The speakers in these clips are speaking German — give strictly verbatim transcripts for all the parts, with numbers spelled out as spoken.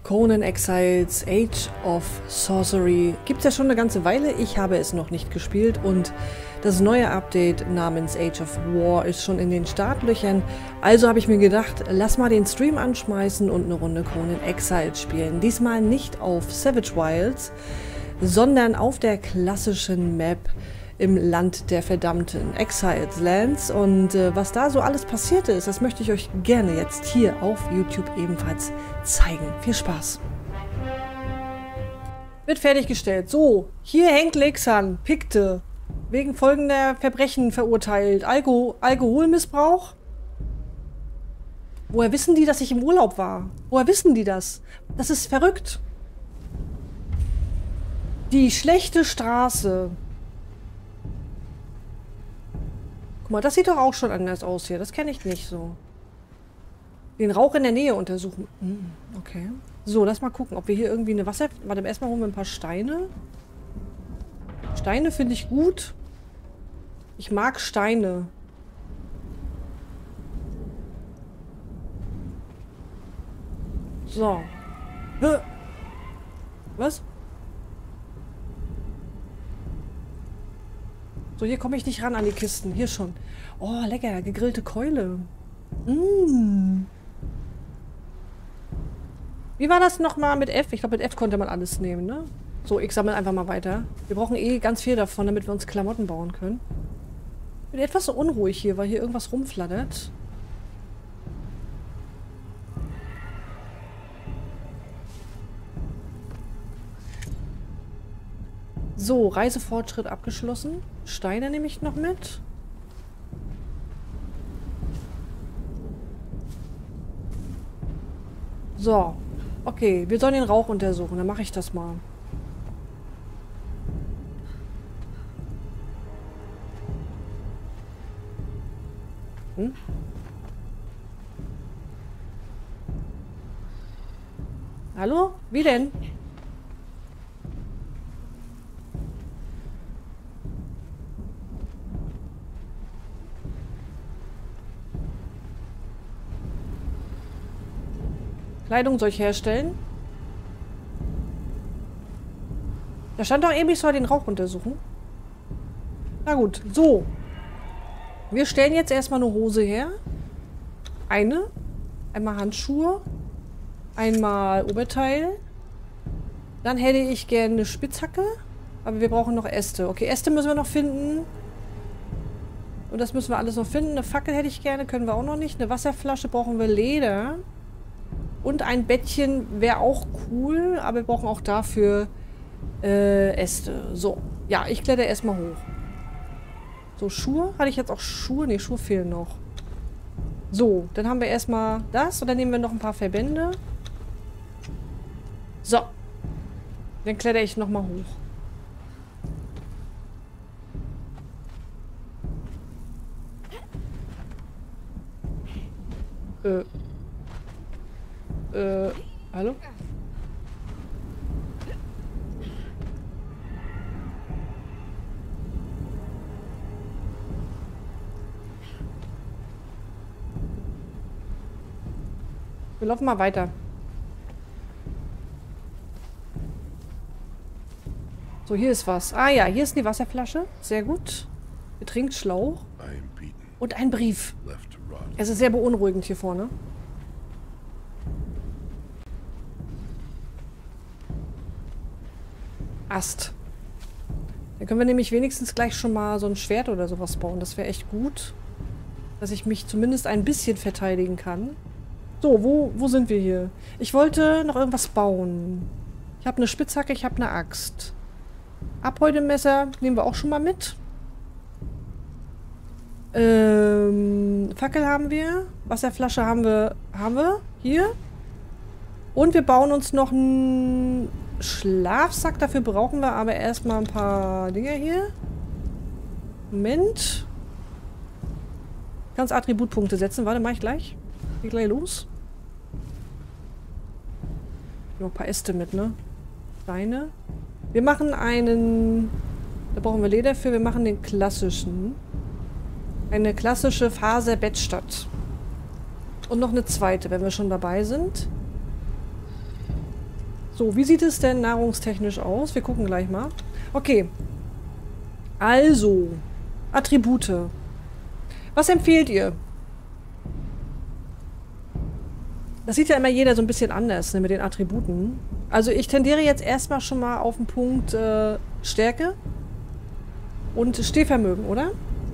Conan Exiles Age of Sorcery gibt es ja schon eine ganze Weile. Ich habe es noch nicht gespielt und das neue Update namens Age of War ist schon in den Startlöchern. Also habe ich mir gedacht, lass mal den Stream anschmeißen und eine Runde Conan Exiles spielen. Diesmal nicht auf Savage Wilds, sondern auf der klassischen Map im Land der verdammten Exiles Lands. Und äh, was da so alles passiert ist, das möchte ich euch gerne jetzt hier auf YouTube ebenfalls zeigen. Viel Spaß! Wird fertiggestellt. So, hier hängt Lexan, Pikte, wegen folgender Verbrechen verurteilt. Alko Alkoholmissbrauch. Woher wissen die, dass ich im Urlaub war? Woher wissen die das? Das ist verrückt. Die schlechte Straße. Guck mal, das sieht doch auch schon anders aus hier. Das kenne ich nicht so. Den Rauch in der Nähe untersuchen. Hm, okay. So, lass mal gucken, ob wir hier irgendwie eine Wasser... Warte, erstmal holen wir ein paar Steine. Steine finde ich gut. Ich mag Steine. So. Hä? Was? So, hier komme ich nicht ran an die Kisten. Hier schon. Oh, lecker. Gegrillte Keule. Mmh. Wie war das nochmal mit F? Ich glaube, mit F konnte man alles nehmen, ne? So, ich sammle einfach mal weiter. Wir brauchen eh ganz viel davon, damit wir uns Klamotten bauen können. Ich bin etwas so unruhig hier, weil hier irgendwas rumflattert. So, Reisefortschritt abgeschlossen. Steine nehme ich noch mit. So. Okay, wir sollen den Rauch untersuchen. Dann mache ich das mal. Hm? Hallo? Wie denn? Kleidung soll ich herstellen? Da stand doch eben, ich soll den Rauch untersuchen. Na gut, so. Wir stellen jetzt erstmal eine Hose her. Eine. Einmal Handschuhe. Einmal Oberteil. Dann hätte ich gerne eine Spitzhacke. Aber wir brauchen noch Äste. Okay, Äste müssen wir noch finden. Und das müssen wir alles noch finden. Eine Fackel hätte ich gerne, können wir auch noch nicht. Eine Wasserflasche brauchen wir Leder. Und ein Bettchen wäre auch cool, aber wir brauchen auch dafür äh, Äste. So, ja, ich kletter erstmal hoch. So, Schuhe? Hatte ich jetzt auch Schuhe? Ne, Schuhe fehlen noch. So, dann haben wir erstmal das und dann nehmen wir noch ein paar Verbände. So. Dann kletter ich nochmal hoch. Äh. Äh, hallo? Wir laufen mal weiter. So, hier ist was. Ah ja, hier ist die Wasserflasche. Sehr gut. Getränksschlauch. Und ein Brief. Es ist sehr beunruhigend hier vorne. Ast. Dann können wir nämlich wenigstens gleich schon mal so ein Schwert oder sowas bauen. Das wäre echt gut. Dass ich mich zumindest ein bisschen verteidigen kann. So, wo, wo sind wir hier? Ich wollte noch irgendwas bauen. Ich habe eine Spitzhacke, ich habe eine Axt. Abhäutemesser nehmen wir auch schon mal mit. Ähm, Fackel haben wir. Wasserflasche haben wir, haben wir. Hier. Und wir bauen uns noch einen Schlafsack. Dafür brauchen wir aber erstmal ein paar Dinge hier. Moment. Ich kann Attributpunkte setzen. Warte, mach ich gleich. Geht gleich los. Noch ein paar Äste mit, ne? Steine. Wir machen einen... Da brauchen wir Leder für. Wir machen den klassischen. Eine klassische Faserbettstatt. Und noch eine zweite, wenn wir schon dabei sind. So, wie sieht es denn nahrungstechnisch aus? Wir gucken gleich mal. Okay. Also, Attribute. Was empfehlt ihr? Das sieht ja immer jeder so ein bisschen anders, ne, mit den Attributen. Also ich tendiere jetzt erstmal schon mal auf den Punkt äh, Stärke und Stehvermögen, oder?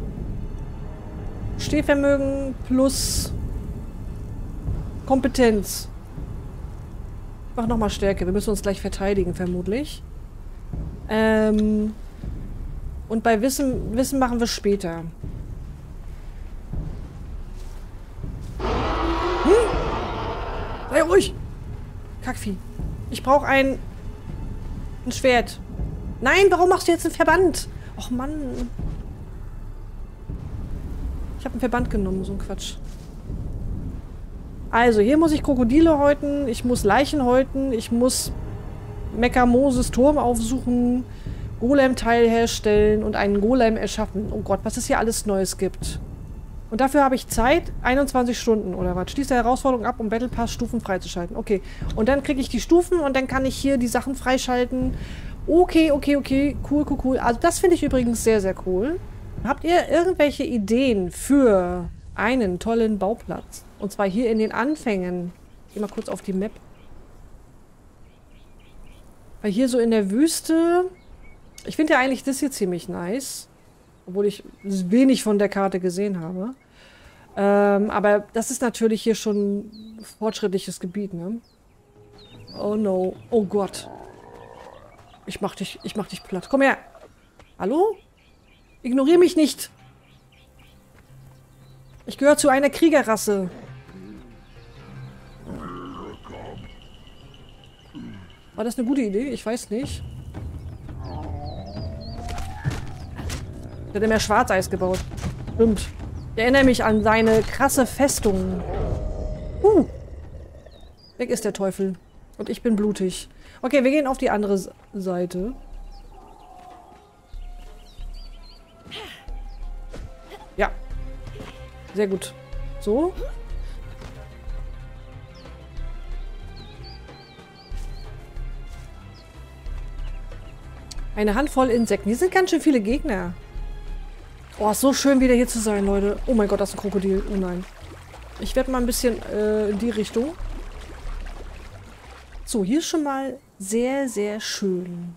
Stehvermögen plus Kompetenz. Ich mach nochmal Stärke. Wir müssen uns gleich verteidigen, vermutlich. Ähm, und bei Wissen, Wissen machen wir später. Sei ruhig! Kackvieh. Ich brauche ein... ein Schwert. Nein, warum machst du jetzt einen Verband? Och Mann. Ich habe einen Verband genommen, so ein Quatsch. Also, hier muss ich Krokodile häuten, ich muss Leichen häuten, ich muss Mekkamoses Turm aufsuchen, Golem-Teil herstellen und einen Golem erschaffen. Oh Gott, was es hier alles Neues gibt. Und dafür habe ich Zeit, einundzwanzig Stunden oder was. Schließt die Herausforderung ab, um Battle Pass Stufen freizuschalten. Okay. Und dann kriege ich die Stufen und dann kann ich hier die Sachen freischalten. Okay, okay, okay. Cool, cool, cool. Also das finde ich übrigens sehr, sehr cool. Habt ihr irgendwelche Ideen für einen tollen Bauplatz? Und zwar hier in den Anfängen. Ich gehe mal kurz auf die Map. Weil hier so in der Wüste... Ich finde ja eigentlich das hier ziemlich nice. Obwohl ich wenig von der Karte gesehen habe. Ähm, aber das ist natürlich hier schon fortschrittliches Gebiet, ne? Oh no. Oh Gott. Ich mach dich, ich mach dich platt. Komm her. Hallo? Ignoriere mich nicht. Ich gehöre zu einer Kriegerrasse. War das eine gute Idee? Ich weiß nicht. Der hat immer Schwarzeis gebaut. Stimmt. Ich erinnere mich an seine krasse Festung. Uh. Weg ist der Teufel. Und ich bin blutig. Okay, wir gehen auf die andere Seite. Ja. Sehr gut. So. Eine Handvoll Insekten. Hier sind ganz schön viele Gegner. Oh, ist so schön wieder hier zu sein, Leute. Oh mein Gott, das ist ein Krokodil. Oh nein. Ich werde mal ein bisschen äh, in die Richtung. So, hier ist schon mal sehr, sehr schön.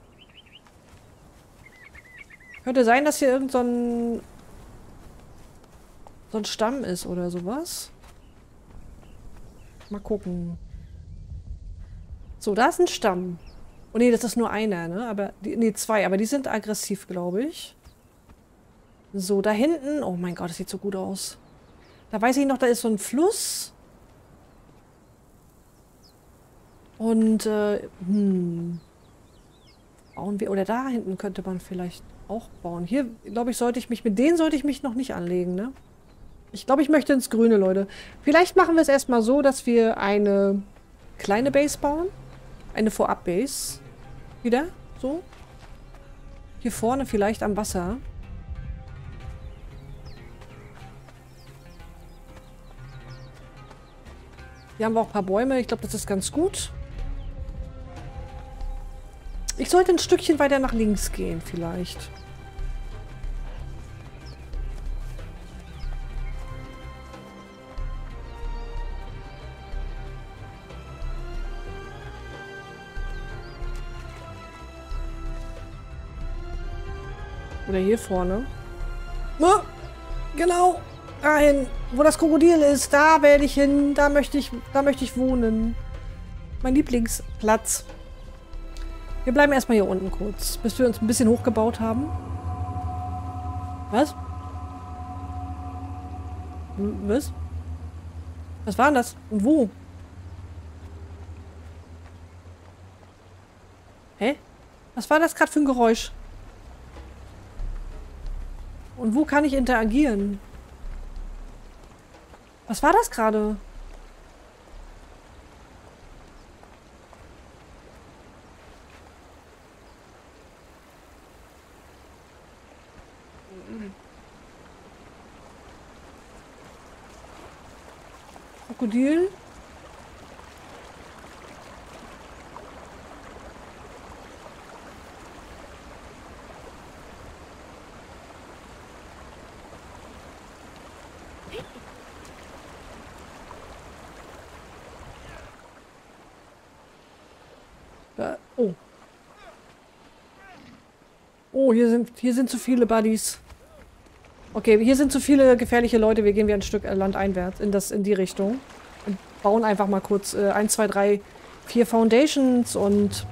Könnte sein, dass hier irgend so ein, so ein Stamm ist oder sowas. Mal gucken. So, da ist ein Stamm. Oh nee, das ist nur einer, ne? Aber die, nee, zwei. Aber die sind aggressiv, glaube ich. So, da hinten... Oh mein Gott, das sieht so gut aus. Da weiß ich noch, da ist so ein Fluss. Und, äh, hm. Bauen wir... Oder da hinten könnte man vielleicht auch bauen. Hier, glaube ich, sollte ich mich... Mit denen sollte ich mich noch nicht anlegen, ne? Ich glaube, ich möchte ins Grüne, Leute. Vielleicht machen wir es erstmal so, dass wir eine kleine Base bauen. Eine Vorab-Base. Wieder, so. Hier vorne vielleicht am Wasser. Hier haben wir auch ein paar Bäume. Ich glaube, das ist ganz gut. Ich sollte ein Stückchen weiter nach links gehen, vielleicht. Oder hier vorne. Oh, genau. Dahin, wo das Krokodil ist. Da werde ich hin. Da möchte ich, da möchte ich wohnen. Mein Lieblingsplatz. Wir bleiben erstmal hier unten kurz, bis wir uns ein bisschen hochgebaut haben. Was? Was? Was war denn das? Und wo? Hä? Was war das gerade für ein Geräusch? Und wo kann ich interagieren? Was war das gerade? Krokodil? Da, oh. Oh, hier sind, hier sind zu viele Buddies. Okay, hier sind zu viele gefährliche Leute. Wir gehen wieder ein Stück landeinwärts in, das, in die Richtung. Und bauen einfach mal kurz äh, eins, zwei, drei, vier Foundations und...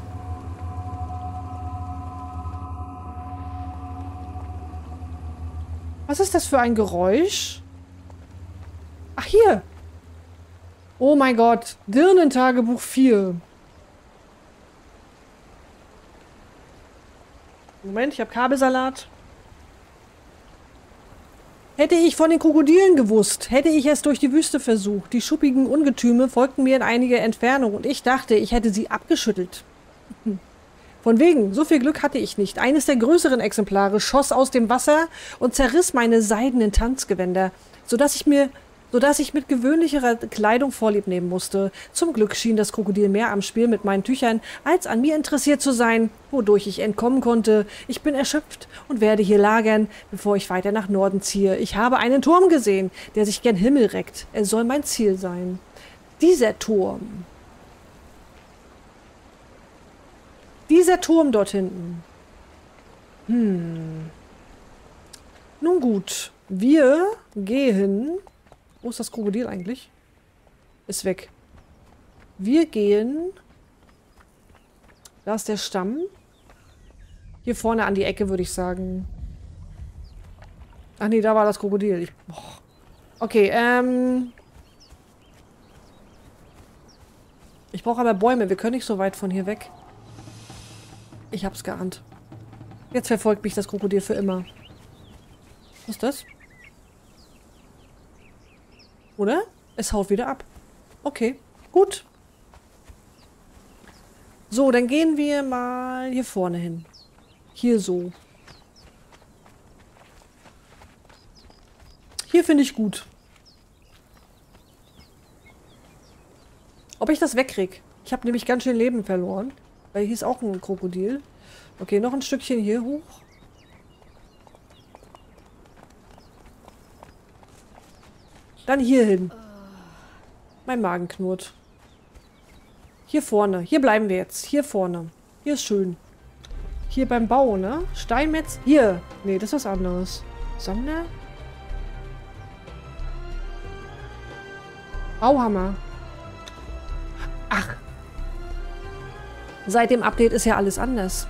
Was ist das für ein Geräusch? Ach, hier. Oh mein Gott. Dirnentagebuch vier. Moment, ich habe Kabelsalat. Hätte ich von den Krokodilen gewusst, hätte ich es durch die Wüste versucht. Die schuppigen Ungetüme folgten mir in einiger Entfernung und ich dachte, ich hätte sie abgeschüttelt. Von wegen, so viel Glück hatte ich nicht. Eines der größeren Exemplare schoss aus dem Wasser und zerriss meine seidenen Tanzgewänder, sodass ich mir, sodass ich mit gewöhnlicherer Kleidung Vorlieb nehmen musste. Zum Glück schien das Krokodil mehr am Spiel mit meinen Tüchern, als an mir interessiert zu sein, wodurch ich entkommen konnte. Ich bin erschöpft und werde hier lagern, bevor ich weiter nach Norden ziehe. Ich habe einen Turm gesehen, der sich gen Himmel reckt. Er soll mein Ziel sein. Dieser Turm. Dieser Turm dort hinten. Hm. Nun gut. Wir gehen... Wo ist das Krokodil eigentlich? Ist weg. Wir gehen... Da ist der Stamm. Hier vorne an die Ecke, würde ich sagen. Ach nee, da war das Krokodil. Ich, boah. Okay, ähm... Ich brauche aber Bäume. Wir können nicht so weit von hier weg. Ich hab's geahnt. Jetzt verfolgt mich das Krokodil für immer. Was ist das? Oder? Es haut wieder ab. Okay, gut. So, dann gehen wir mal hier vorne hin. Hier so. Hier finde ich gut. Ob ich das wegkrieg? Ich habe nämlich ganz schön Leben verloren. Weil hier ist auch ein Krokodil. Okay, noch ein Stückchen hier hoch. Dann hier hin. Mein Magen knurrt. Hier vorne. Hier bleiben wir jetzt. Hier vorne. Hier ist schön. Hier beim Bau, ne? Steinmetz. Hier. Nee, das ist was anderes. Sammler. Bauhammer. Ach. Seit dem Update ist ja alles anders.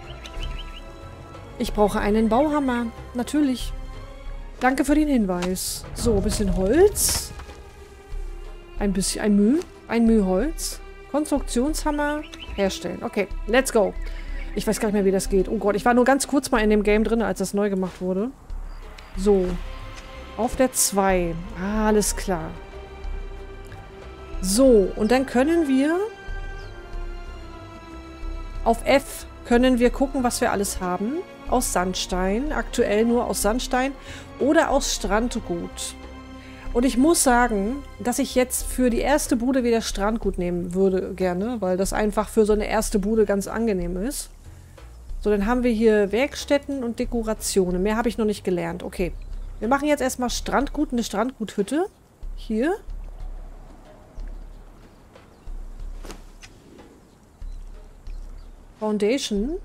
Ich brauche einen Bauhammer. Natürlich. Danke für den Hinweis. So, ein bisschen Holz. Ein bisschen, ein Müh. Ein Mühholz. Konstruktionshammer. Herstellen. Okay, let's go. Ich weiß gar nicht mehr, wie das geht. Oh Gott, ich war nur ganz kurz mal in dem Game drin, als das neu gemacht wurde. So. Auf der zwei. Ah, alles klar. So, und dann können wir... Auf F können wir gucken, was wir alles haben. Aus Sandstein. Aktuell nur aus Sandstein. Oder aus Strandgut. Und ich muss sagen, dass ich jetzt für die erste Bude wieder Strandgut nehmen würde gerne. Weil das einfach für so eine erste Bude ganz angenehm ist. So, dann haben wir hier Werkstätten und Dekorationen. Mehr habe ich noch nicht gelernt. Okay. Wir machen jetzt erstmal Strandgut. Eine Strandguthütte. Hier. Foundation.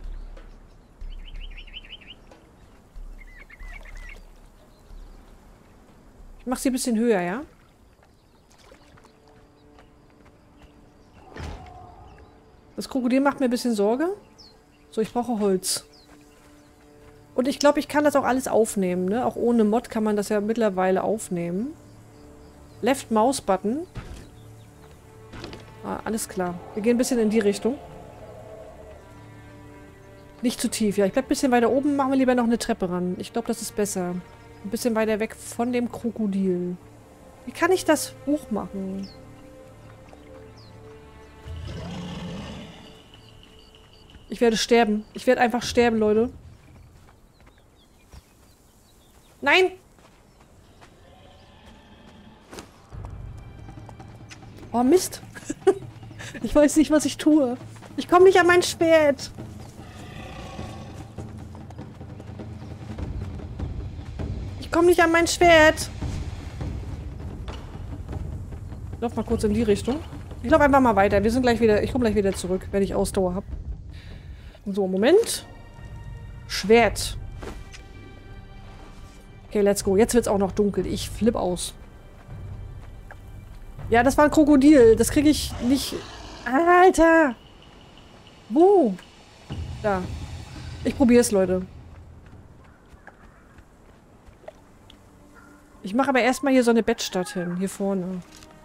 Ich mache sie ein bisschen höher, ja? Das Krokodil macht mir ein bisschen Sorge. So, ich brauche Holz. Und ich glaube, ich kann das auch alles aufnehmen, ne? Auch ohne Mod kann man das ja mittlerweile aufnehmen. Left Mouse Button. Ah, alles klar. Wir gehen ein bisschen in die Richtung. Nicht zu tief, ja. Ich bleib ein bisschen weiter oben, machen wir lieber noch eine Treppe ran. Ich glaube, das ist besser. Ein bisschen weiter weg von dem Krokodil. Wie kann ich das hoch machen? Ich werde sterben. Ich werde einfach sterben, Leute. Nein! Oh, Mist. Ich weiß nicht, was ich tue. Ich komme nicht an mein Schwert. Ich komme nicht an mein Schwert. lauf mal kurz in die Richtung. Ich laufe einfach mal weiter. Wir sind gleich wieder... Ich komme gleich wieder zurück, wenn ich Ausdauer habe. So, Moment. Schwert. Okay, let's go. Jetzt wird es auch noch dunkel. Ich flipp aus. Ja, das war ein Krokodil. Das kriege ich nicht... Alter! Wo? Da. Ich probiere es, Leute. Ich mache aber erstmal hier so eine Bettstatt hin. Hier vorne.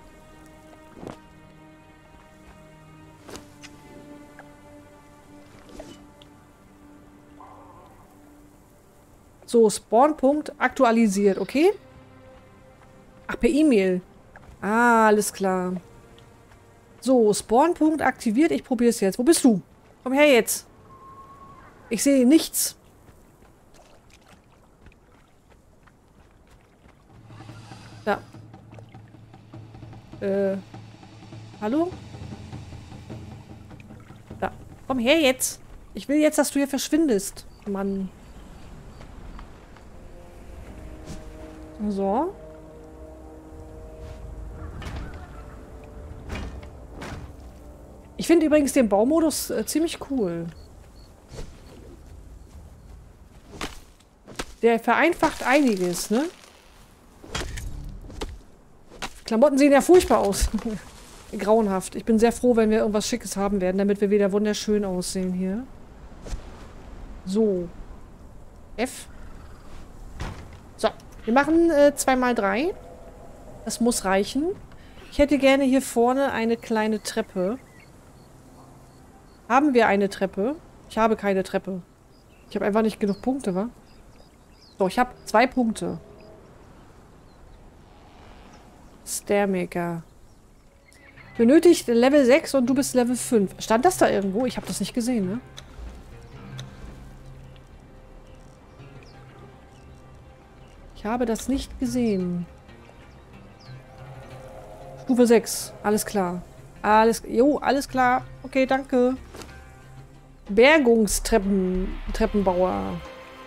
So, Spawnpunkt aktualisiert, okay? Ach, per E-Mail. Ah, alles klar. So, Spawnpunkt aktiviert. Ich probiere es jetzt. Wo bist du? Komm her jetzt. Ich sehe nichts. Da. Äh. Hallo? Da. Komm her jetzt. Ich will jetzt, dass du hier verschwindest. Mann. So. Ich finde übrigens den Baumodus äh, ziemlich cool. Der vereinfacht einiges, ne? Klamotten sehen ja furchtbar aus. Grauenhaft. Ich bin sehr froh, wenn wir irgendwas Schickes haben werden, damit wir wieder wunderschön aussehen hier. So. F. So. Wir machen äh, zwei mal drei. Das muss reichen. Ich hätte gerne hier vorne eine kleine Treppe. Haben wir eine Treppe? Ich habe keine Treppe. Ich habe einfach nicht genug Punkte, wa? So, ich habe zwei Punkte. Stairmaker. Benötigt Level sechs und du bist Level fünf. Stand das da irgendwo? Ich habe das nicht gesehen, ne? Ich habe das nicht gesehen. Stufe sechs. Alles klar. Alles, jo, alles klar. Okay, danke. Bergungstreppen, Treppenbauer.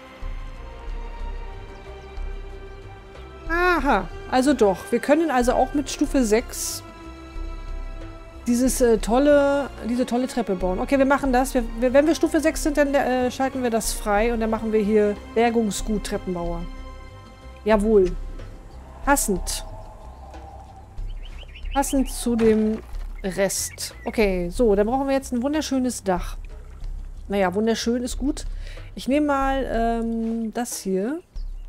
Aha, also doch. Wir können also auch mit Stufe sechs dieses äh, tolle, diese tolle Treppe bauen. Okay, wir machen das. Wir, wir, wenn wir Stufe sechs sind, dann äh, schalten wir das frei und dann machen wir hier Bergungsgut Treppenbauer. Jawohl. Passend. Passend zu dem Rest. Okay, so, dann brauchen wir jetzt ein wunderschönes Dach. Naja, wunderschön ist gut. Ich nehme mal ähm, das hier.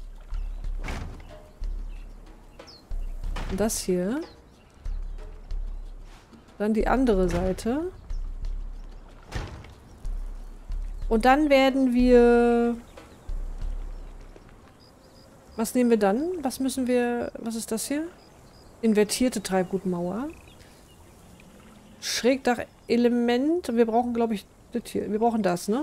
Das hier. Dann die andere Seite. Und dann werden wir... Was nehmen wir dann? Was müssen wir... Was ist das hier? Invertierte Treibgutmauer. Schrägdach-Element. Und wir brauchen, glaube ich, das hier. Wir brauchen das, ne?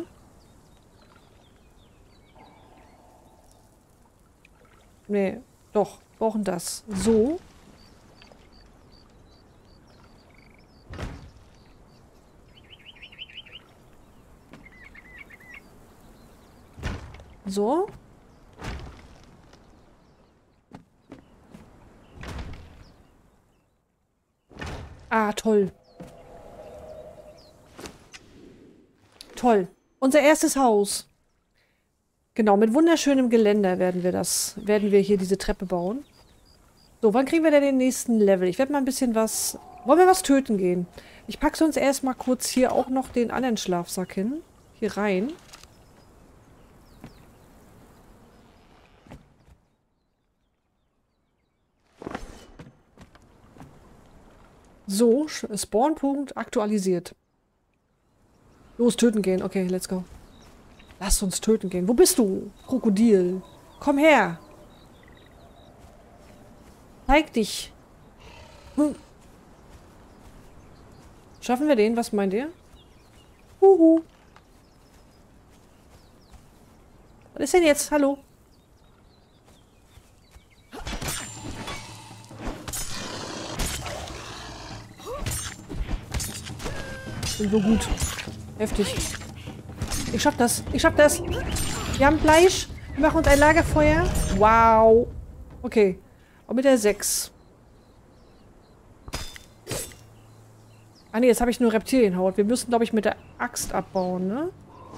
Nee, doch. Wir brauchen das. So. So. Ah, toll. Toll. Unser erstes Haus. Genau, mit wunderschönem Geländer werden wir das, werden wir hier diese Treppe bauen. So, wann kriegen wir denn den nächsten Level? Ich werde mal ein bisschen was... Wollen wir was töten gehen? Ich packe sonst erstmal kurz hier auch noch den anderen Schlafsack hin. Hier rein. So, Spawnpunkt aktualisiert. Los, töten gehen. Okay, let's go. Lass uns töten gehen. Wo bist du, Krokodil? Komm her. Zeig dich. Hm. Schaffen wir den? Was meint ihr? Huhu. Was ist denn jetzt? Hallo? Bin so gut. Heftig. Ich schaff das. Ich schaff das. Wir haben Fleisch. Wir machen uns ein Lagerfeuer. Wow. Okay. Und mit der sechs. Ah ne, jetzt habe ich nur Reptilienhaut. Wir müssen, glaube ich, mit der Axt abbauen, ne?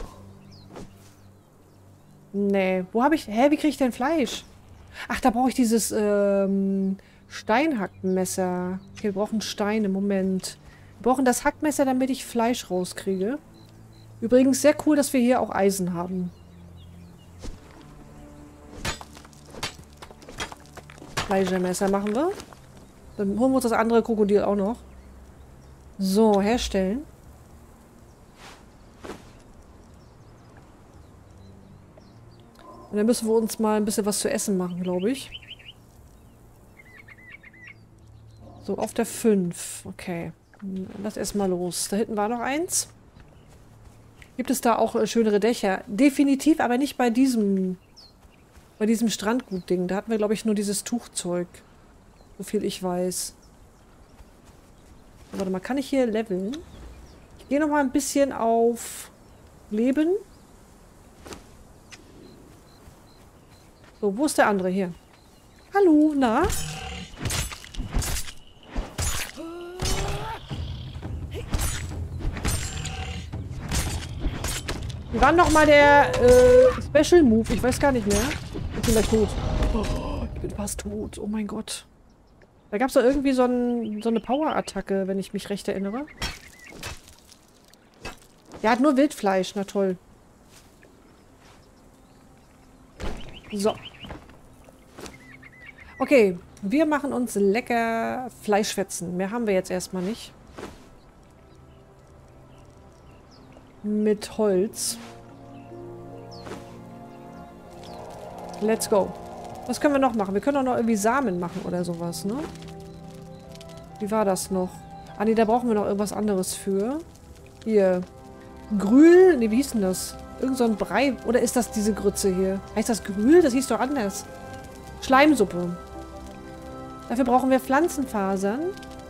Nee. Wo habe ich... Hä, wie kriege ich denn Fleisch? Ach, da brauche ich dieses ähm, Steinhackmesser. Okay, wir brauchen Steine. Moment. Wir brauchen das Hackmesser, damit ich Fleisch rauskriege. Übrigens sehr cool, dass wir hier auch Eisen haben. Fleischmesser machen wir. Dann holen wir uns das andere Krokodil auch noch. So, herstellen. Und dann müssen wir uns mal ein bisschen was zu essen machen, glaube ich. So, auf der fünf. Okay. Lass erstmal los. Da hinten war noch eins. Gibt es da auch äh, schönere Dächer? Definitiv, aber nicht bei diesem bei diesem Strandgut-Ding. Da hatten wir, glaube ich, nur dieses Tuchzeug. So viel ich weiß. Warte mal, kann ich hier leveln? Ich gehe noch mal ein bisschen auf Leben. So, wo ist der andere hier? Hallo, na? Wie war noch mal der äh, Special Move? Ich weiß gar nicht mehr. Ich bin gleich tot. Oh, ich bin fast tot. Oh mein Gott. Da gab es doch irgendwie so, ein, so eine Power-Attacke, wenn ich mich recht erinnere. Der hat nur Wildfleisch. Na toll. So. Okay. Wir machen uns lecker Fleischfetzen. Mehr haben wir jetzt erstmal nicht. Mit Holz. Let's go. Was können wir noch machen? Wir können auch noch irgendwie Samen machen oder sowas, ne? Wie war das noch? Ah, ne, da brauchen wir noch irgendwas anderes für. Hier. Grühl? Ne, wie hieß denn das? Irgend so ein Brei. Oder ist das diese Grütze hier? Heißt das Grühl? Das hieß doch anders. Schleimsuppe. Dafür brauchen wir Pflanzenfasern.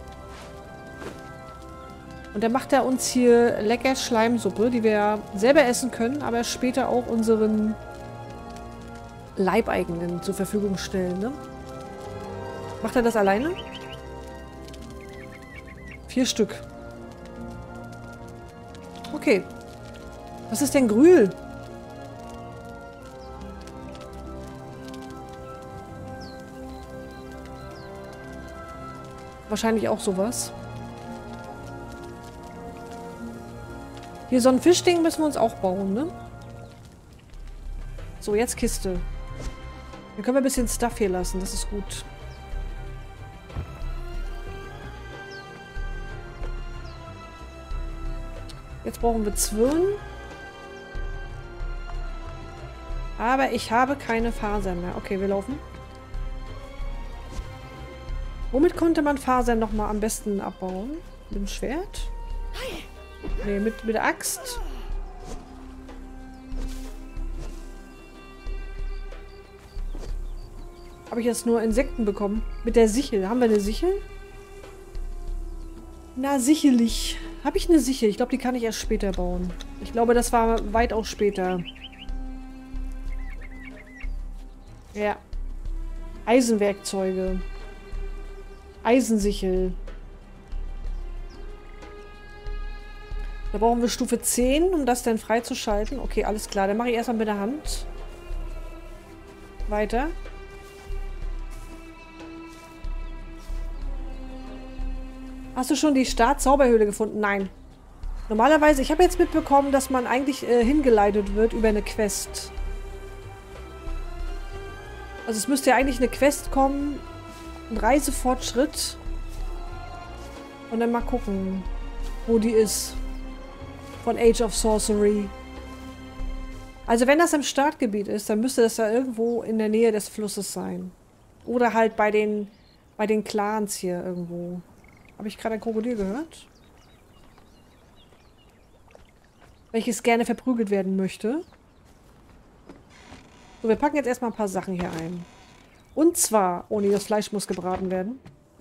Und dann macht er uns hier lecker Schleimsuppe, die wir selber essen können, aber später auch unseren Leibeigenen zur Verfügung stellen, ne? Macht er das alleine? Vier Stück. Okay. Was ist denn Grühl? Wahrscheinlich auch sowas. Hier so ein Fischding müssen wir uns auch bauen, ne? So, jetzt Kiste. Dann können wir ein bisschen Stuff hier lassen, das ist gut. Jetzt brauchen wir Zwirn. Aber ich habe keine Fasern mehr. Okay, wir laufen. Womit konnte man Fasern nochmal am besten abbauen? Mit dem Schwert? Nee, mit, mit der Axt. Habe ich jetzt nur Insekten bekommen? Mit der Sichel. Haben wir eine Sichel? Na, sicherlich. Habe ich eine Sichel? Ich glaube, die kann ich erst später bauen. Ich glaube, das war weitaus später. Ja. Eisenwerkzeuge. Eisensichel. Da brauchen wir Stufe zehn, um das dann freizuschalten. Okay, alles klar. Dann mache ich erstmal mit der Hand. Weiter. Hast du schon die Start-Zauberhöhle gefunden? Nein. Normalerweise, ich habe jetzt mitbekommen, dass man eigentlich äh, hingeleitet wird über eine Quest. Also es müsste ja eigentlich eine Quest kommen. Ein Reisefortschritt. Und dann mal gucken, wo die ist. Von Age of Sorcery. Also wenn das im Startgebiet ist, dann müsste das ja irgendwo in der Nähe des Flusses sein. Oder halt bei den, bei den Clans hier irgendwo. Habe ich gerade ein Krokodil gehört? Welches gerne verprügelt werden möchte. So, wir packen jetzt erstmal ein paar Sachen hier ein. Und zwar, oh nee, das Fleisch muss gebraten werden.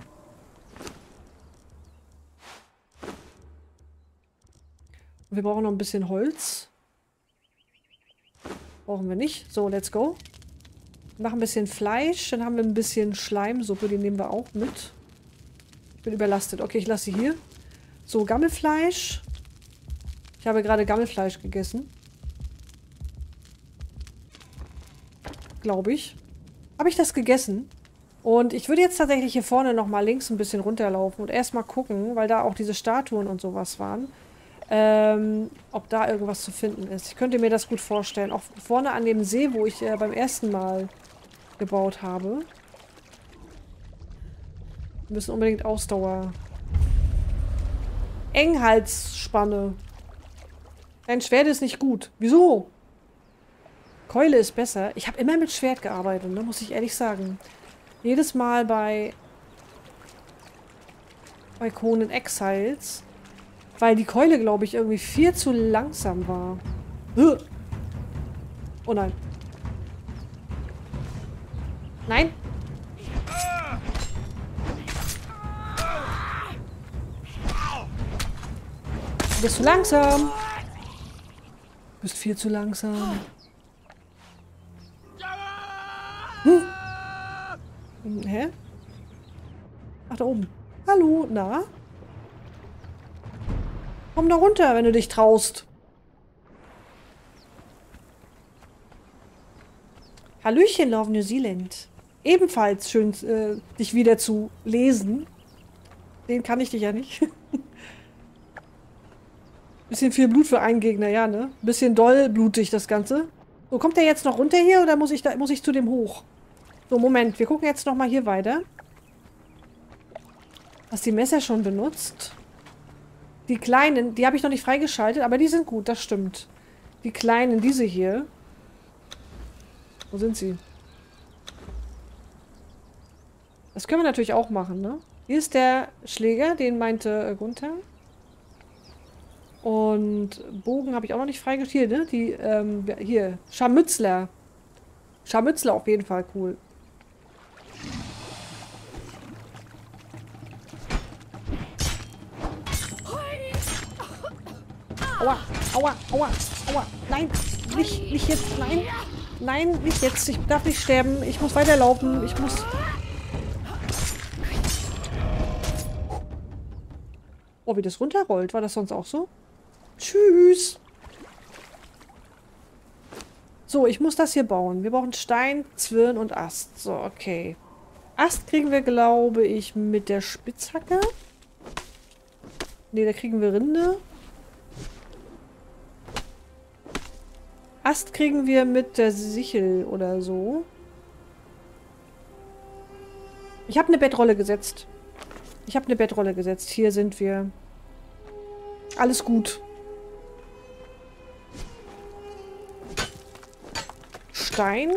Und wir brauchen noch ein bisschen Holz. Brauchen wir nicht. So, let's go. Wir machen ein bisschen Fleisch. Dann haben wir ein bisschen Schleimsuppe. Die nehmen wir auch mit. Ich bin überlastet. Okay, ich lasse sie hier. So, Gammelfleisch. Ich habe gerade Gammelfleisch gegessen. Glaube ich. Habe ich das gegessen? Und ich würde jetzt tatsächlich hier vorne nochmal links ein bisschen runterlaufen und erstmal gucken, weil da auch diese Statuen und sowas waren, ähm, ob da irgendwas zu finden ist. Ich könnte mir das gut vorstellen. Auch vorne an dem See, wo ich äh, beim ersten Mal gebaut habe. Wir müssen unbedingt Ausdauer. Enghalsspanne. Dein Schwert ist nicht gut. Wieso? Keule ist besser. Ich habe immer mit Schwert gearbeitet, ne, muss ich ehrlich sagen. Jedes Mal bei bei Conan Exiles, weil die Keule, glaube ich, irgendwie viel zu langsam war. Oh nein. Nein. Du bist zu langsam. Du bist viel zu langsam. Hm. Hä? Ach, da oben. Hallo, na? Komm da runter, wenn du dich traust. Hallöchen, Love New Zealand. Ebenfalls schön, äh, dich wieder zu lesen. Den kann ich dich ja nicht. Bisschen viel Blut für einen Gegner, ja, ne? Bisschen doll blutig, das Ganze. So, kommt der jetzt noch runter hier oder muss ich, da, muss ich zu dem hoch? So, Moment. Wir gucken jetzt noch mal hier weiter. Hast die Messer schon benutzt? Die kleinen, die habe ich noch nicht freigeschaltet, aber die sind gut, das stimmt. Die kleinen, diese hier. Wo sind sie? Das können wir natürlich auch machen, ne? Hier ist der Schläger, den meinte Gunther. Und Bogen habe ich auch noch nicht freigeschaltet, ne? Die, ähm, hier, Scharmützler. Scharmützler auf jeden Fall cool. Aua, aua, aua, aua. Nein, nicht, nicht jetzt, nein. Nein, nicht jetzt. Ich darf nicht sterben. Ich muss weiterlaufen. Ich muss... Oh, wie das runterrollt. War das sonst auch so? Tschüss. So, ich muss das hier bauen. Wir brauchen Stein, Zwirn und Ast. So, okay. Ast kriegen wir, glaube ich, mit der Spitzhacke. Ne, da kriegen wir Rinde. Ast kriegen wir mit der Sichel oder so. Ich habe eine Bettrolle gesetzt. Ich habe eine Bettrolle gesetzt. Hier sind wir. Alles gut. Stein.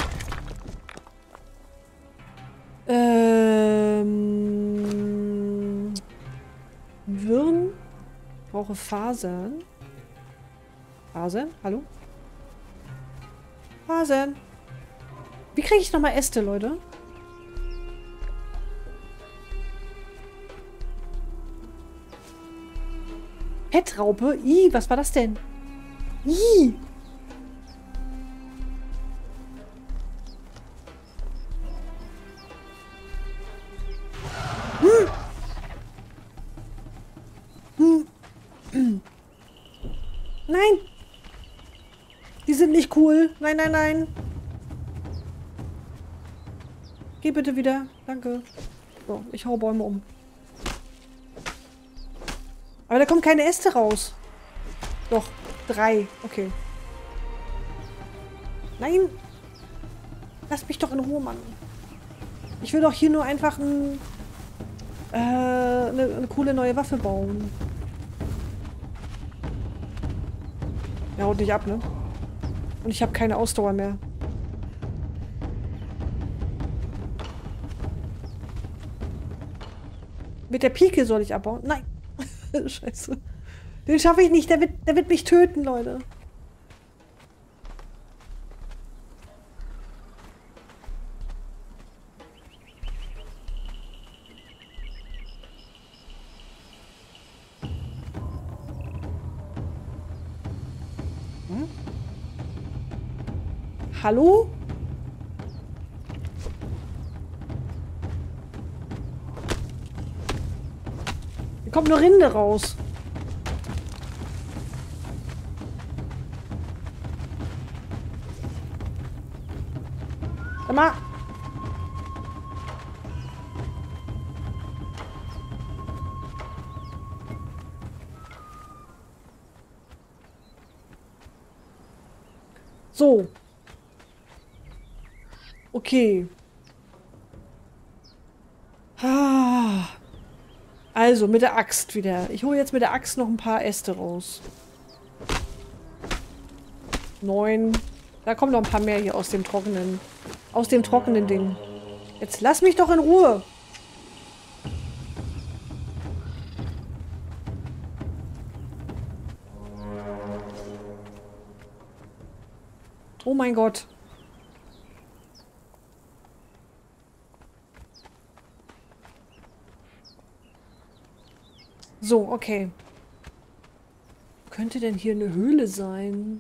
Ähm. Wirn. Ich brauche Fasern. Fasern? Hallo? Fasern. Wie kriege ich nochmal Äste, Leute? Pettraupe? Ih, was war das denn? Ih. Hm. Hm. Hm. Nein. Die sind nicht cool. Nein, nein, nein. Geh bitte wieder. Danke. So, ich hau Bäume um. Aber da kommen keine Äste raus. Doch, drei. Okay. Nein. Lass mich doch in Ruhe, Mann. Ich will doch hier nur einfach ein, äh, eine, eine coole neue Waffe bauen. Ja, haut nicht ab, ne? Und ich habe keine Ausdauer mehr. Mit der Pike soll ich abbauen? Nein. Scheiße. Den schaffe ich nicht. Der wird, der wird mich töten, Leute. Hm? Hallo? kommt nur Rinde raus. Sag mal. So. Okay. Ah. Also, mit der Axt wieder. Ich hole jetzt mit der Axt noch ein paar Äste raus. Neun. Da kommen noch ein paar mehr hier aus dem trockenen. Aus dem trockenen Ding. Jetzt lass mich doch in Ruhe. Oh mein Gott. So, okay. Könnte denn hier eine Höhle sein?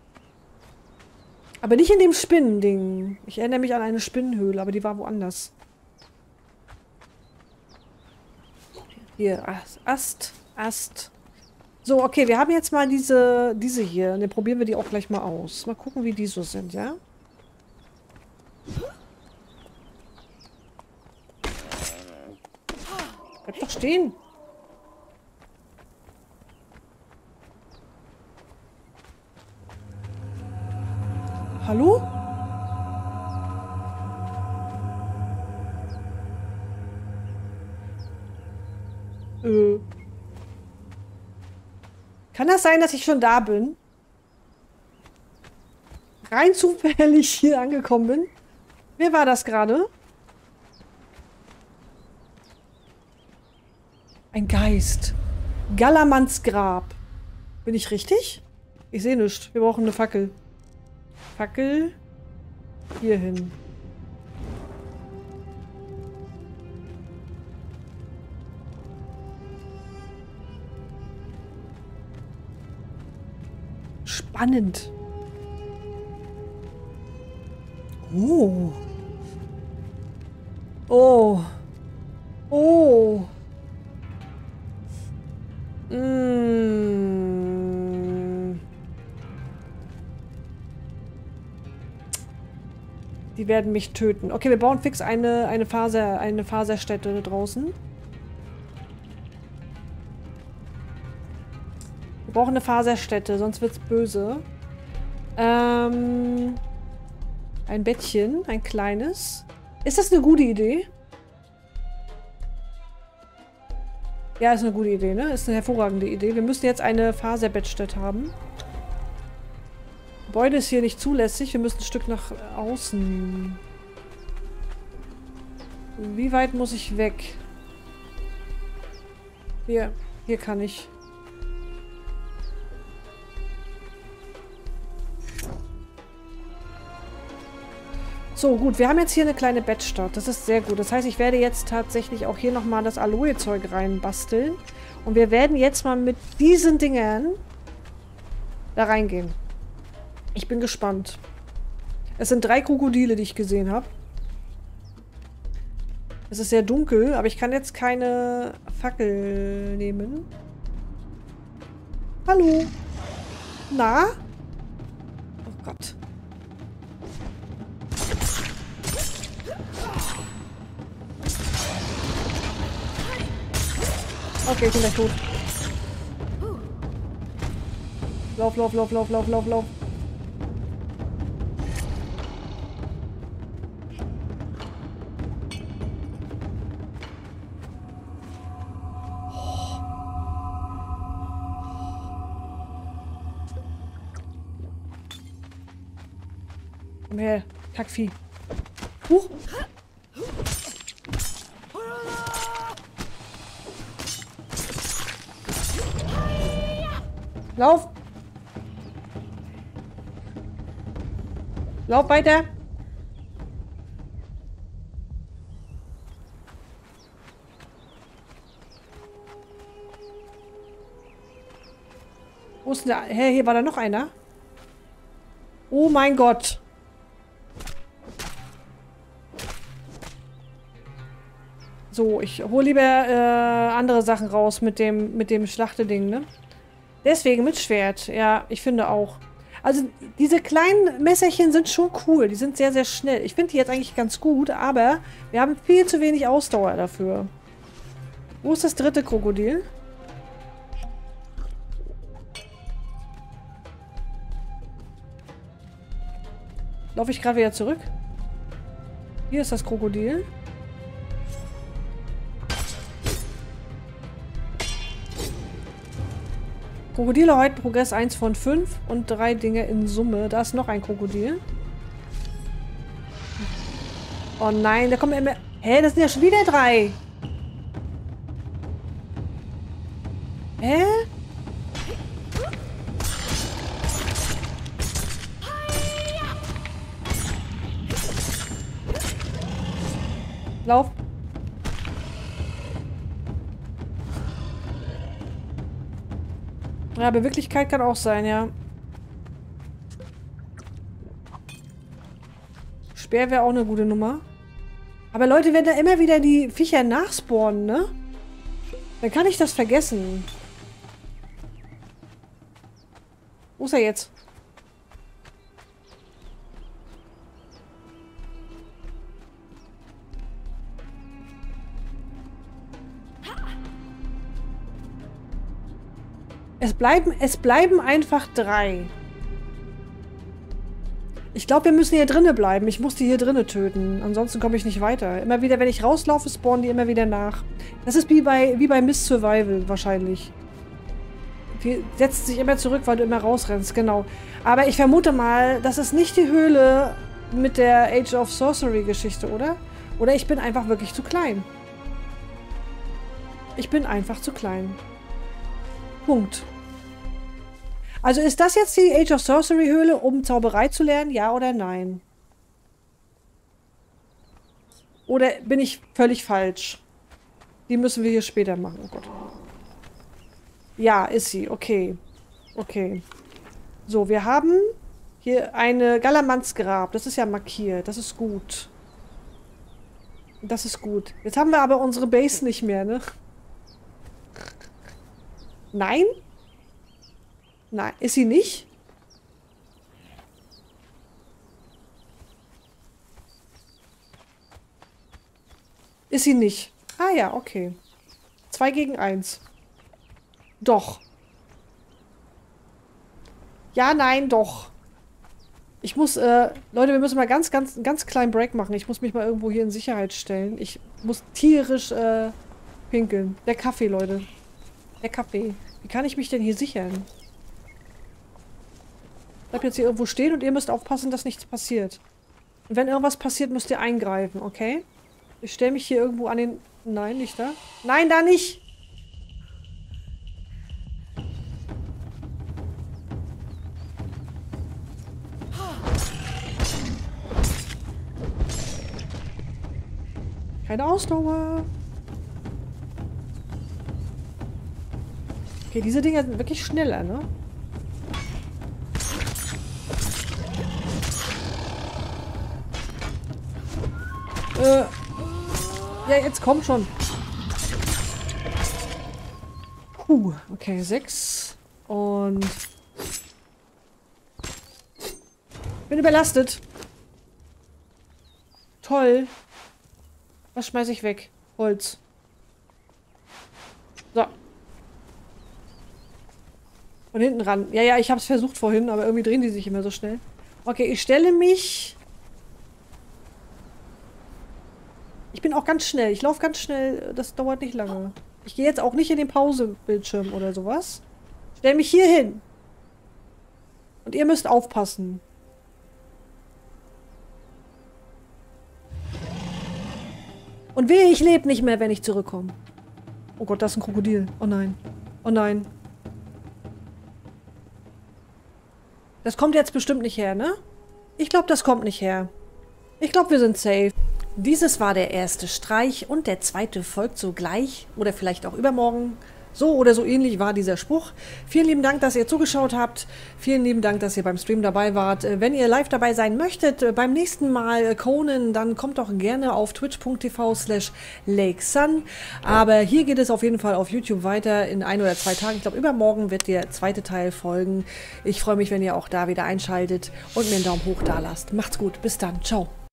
Aber nicht in dem Spinnending. Ich erinnere mich an eine Spinnenhöhle, aber die war woanders. Hier, Ast, Ast. So, okay, wir haben jetzt mal diese, diese hier. Und dann probieren wir die auch gleich mal aus. Mal gucken, wie die so sind, ja? Bleib doch stehen. Hallo? Äh. Kann das sein, dass ich schon da bin? Rein zufällig hier angekommen bin? Wer war das gerade? Ein Geist. Galamans Grab. Bin ich richtig? Ich sehe nichts. Wir brauchen eine Fackel. Fackel. Hier hin. Spannend. Oh. Oh. Oh. Mm. Die werden mich töten. Okay, wir bauen fix eine, eine, Faser, eine Faserstätte draußen. Wir brauchen eine Faserstätte, sonst wird's böse. Ähm, ein Bettchen, ein kleines. Ist das eine gute Idee? Ja, ist eine gute Idee, ne? Ist eine hervorragende Idee. Wir müssen jetzt eine Faserbettstätte haben. Gebäude ist hier nicht zulässig. Wir müssen ein Stück nach außen. Wie weit muss ich weg? Hier, hier kann ich. So, gut. Wir haben jetzt hier eine kleine Bettstatt. Das ist sehr gut. Das heißt, ich werde jetzt tatsächlich auch hier nochmal das Aloe-Zeug reinbasteln. Und wir werden jetzt mal mit diesen Dingern da reingehen. Ich bin gespannt. Es sind drei Krokodile, die ich gesehen habe. Es ist sehr dunkel, aber ich kann jetzt keine Fackel nehmen. Hallo? Na? Oh Gott. Okay, ich bin gleich tot. Lauf, lauf, lauf, lauf, lauf, lauf, lauf. Komm her, Kackvieh. Huch! Lauf! Lauf weiter! Wo ist denn der? Hä, hier war da noch einer? Oh mein Gott! So, ich hole lieber äh, andere Sachen raus mit dem, mit dem Schlachteding, ne? Deswegen mit Schwert. Ja, ich finde auch. Also, diese kleinen Messerchen sind schon cool. Die sind sehr, sehr schnell. Ich finde die jetzt eigentlich ganz gut, aber wir haben viel zu wenig Ausdauer dafür. Wo ist das dritte Krokodil? Laufe ich gerade wieder zurück? Hier ist das Krokodil. Krokodile heute Progress eins von fünf und drei Dinge in Summe. Da ist noch ein Krokodil. Oh nein, da kommen ja immer... Hä, das sind ja schon wieder drei. Hä? Lauf. Ja, Beweglichkeit kann auch sein, ja. Speer wäre auch eine gute Nummer. Aber Leute, wenn da immer wieder die Viecher nachspawnen, ne? Dann kann ich das vergessen. Wo ist er jetzt? Es bleiben, es bleiben einfach drei. Ich glaube, wir müssen hier drinnen bleiben. Ich muss die hier drinnen töten. Ansonsten komme ich nicht weiter. Immer wieder, wenn ich rauslaufe, spawnen die immer wieder nach. Das ist wie bei, wie bei Miss Survival wahrscheinlich. Die setzt sich immer zurück, weil du immer rausrennst. Genau. Aber ich vermute mal, das ist nicht die Höhle mit der Age of Sorcery Geschichte, oder? Oder ich bin einfach wirklich zu klein. Ich bin einfach zu klein. Punkt. Also ist das jetzt die Age of Sorcery Höhle, um Zauberei zu lernen? Ja oder nein? Oder bin ich völlig falsch? Die müssen wir hier später machen. Oh Gott. Ja, ist sie. Okay. Okay. So, wir haben hier eine Galamanzgrab. Das ist ja markiert. Das ist gut. Das ist gut. Jetzt haben wir aber unsere Base nicht mehr, ne? Nein? Nein, ist sie nicht? Ist sie nicht. Ah ja, okay. Zwei gegen eins. Doch. Ja, nein, doch. Ich muss, äh, Leute, wir müssen mal ganz, ganz, einen ganz kleinen Break machen. Ich muss mich mal irgendwo hier in Sicherheit stellen. Ich muss tierisch, äh, pinkeln. Der Kaffee, Leute. Der Kaffee. Wie kann ich mich denn hier sichern? Ich bleib jetzt hier irgendwo stehen und ihr müsst aufpassen, dass nichts passiert. Und wenn irgendwas passiert, müsst ihr eingreifen, okay? Ich stelle mich hier irgendwo an den... Nein, nicht da. Nein, da nicht! Keine Ausdauer. Okay, diese Dinger sind wirklich schneller, ne? Äh. Ja, jetzt komm schon. Puh, okay, sechs. Und... Bin überlastet. Toll. Was schmeiße ich weg? Holz. So. Von hinten ran. Ja, ja, ich habe es versucht vorhin, aber irgendwie drehen die sich immer so schnell. Okay, ich stelle mich... Ich bin auch ganz schnell. Ich laufe ganz schnell. Das dauert nicht lange. Ich gehe jetzt auch nicht in den Pausebildschirm oder sowas. Stell mich hier hin. Und ihr müsst aufpassen. Und wehe, ich lebe nicht mehr, wenn ich zurückkomme. Oh Gott, das ist ein Krokodil. Oh nein. Oh nein. Das kommt jetzt bestimmt nicht her, ne? Ich glaube, das kommt nicht her. Ich glaube, wir sind safe. Dieses war der erste Streich und der zweite folgt sogleich oder vielleicht auch übermorgen. So oder so ähnlich war dieser Spruch. Vielen lieben Dank, dass ihr zugeschaut habt. Vielen lieben Dank, dass ihr beim Stream dabei wart. Wenn ihr live dabei sein möchtet, beim nächsten Mal Conan, dann kommt doch gerne auf twitch punkt t v slash lakesun. Aber hier geht es auf jeden Fall auf YouTube weiter in ein oder zwei Tagen. Ich glaube, übermorgen wird der zweite Teil folgen. Ich freue mich, wenn ihr auch da wieder einschaltet und mir einen Daumen hoch da lasst. Macht's gut. Bis dann. Ciao.